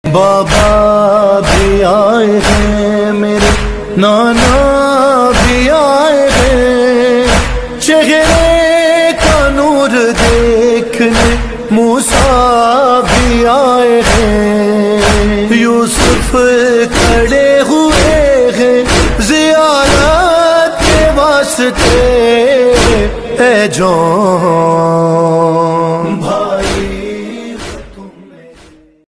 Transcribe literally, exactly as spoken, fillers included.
बाबा भी आए हैं, मेरे नाना भी आए हैं, चेहरे का नूर देखने मूसा भी आए हैं। यूसुफ खड़े हुए हैं ज़ियारत के वास्ते, ऐ जौन